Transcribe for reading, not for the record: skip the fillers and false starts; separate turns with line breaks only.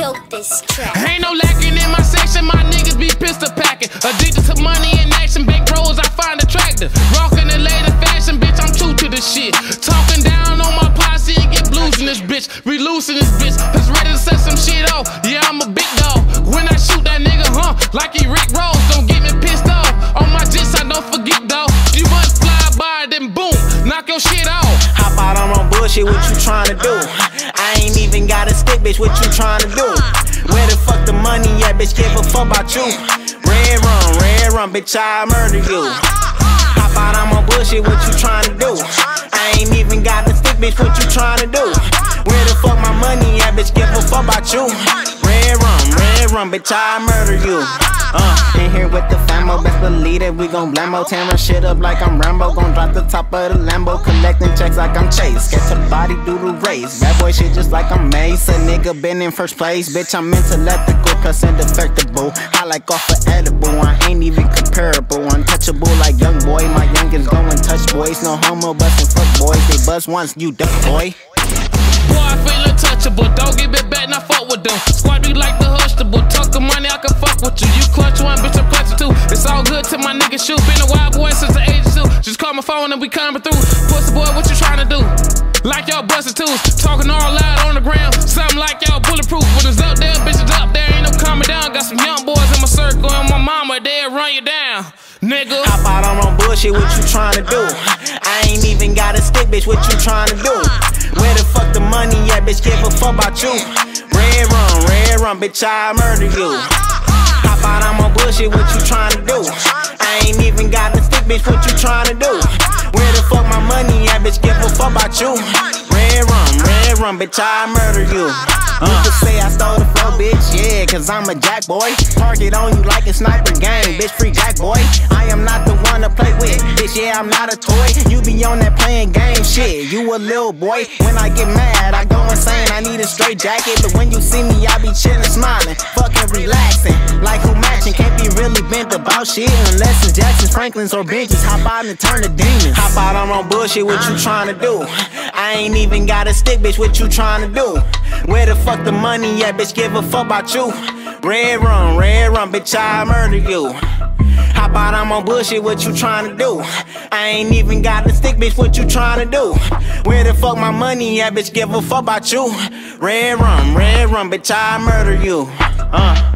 killed this track.
Ain't no lacking in my section, my niggas be pistol packing. Addicted to money and action, big bros I find attractive. Rockin' the latest fashion, bitch, I'm true to the shit. Talking down on my posse and get blues in this bitch. We loose in this bitch, that's ready to set some shit off. Yeah, I'm a big dog. When I shoot that nigga, like he Rick Ross, don't get me pissed off. On my jits, I don't forget though. You must fly by, then boom, knock your shit off.
Hop out on bullshit, what you tryna do? I ain't even got a stick, bitch, what you tryna do? Where the fuck the money at, bitch, give a fuck about you? Red rum, bitch, I murder you. Hop out on bullshit, what you tryna do? I ain't even got a stick, bitch, what you tryna do? Where the fuck my money at, bitch, give a fuck about you? Red rum, bitch, I murder you. In here with the famo, best believe that we gon' blammo. Tearing shit up like I'm Rambo, gon' drop the top of the Lambo. Collecting checks like I'm Chase, get to the body, do the race. Bad boy shit just like I'm Mace, a nigga been in first place. Bitch, I'm intellectical, cause indefectible. I like off of edible, I ain't even comparable. Untouchable like young boy, my youngins going touch boys. No homo bustin' fuck boys, they buzz once, you duck boy.
Boy, I feel untouchable, don't give it back, now fuck with them. Squad be like the Huxtable, talk of money, I can fuck with you. You clutch one, bitch, I'm clutching two. It's all good till my nigga shoot. Been a wild boy since the age of 2. Just call my phone and we coming through. Pussy boy, what you trying to do? Like y'all busted tools, talking all loud on the ground. Something like y'all bulletproof. When it's up there, bitch, it's up there, ain't no coming down. Got some young boys in my circle and my mama, they'll run you down, nigga.
Hop out on bullshit, what you tryna do? I ain't even got a stick, bitch, what you tryna do? Where the fuck the money at, bitch, give a fuck about you? Red rum, bitch, I murder you. Hop out on bullshit, what you tryna do? I ain't even got a stick, bitch, what you tryna do? Where the fuck my money at, bitch, give a fuck about you? Red rum, bitch, I murder you. You could say I stole the flow, bitch, yeah, cause I'm a jack boy. Target on you like a sniper gang, bitch, free jack boy. I am not the one to play with, bitch, yeah, I'm not a toy. You be on that playing game shit, you a little boy. When I get mad, I go insane, I need a straight jacket. But when you see me, I be chillin', smiling, fucking relaxing. Like who matching, can't be really bent about shit unless it's Jacksons, Franklins, or Benjis. Hop out and turn to demons. Hop out on bullshit, what you tryna do? I ain't even got a stick, bitch, what you tryna do? Where the fuck the money at, bitch, give a fuck about you? Red rum, bitch, I murder you. Hop out on bullshit, what you tryna do? I ain't even got a stick, bitch, what you tryna do? Where the fuck my money at, bitch, give a fuck about you? Red rum, bitch, I murder you.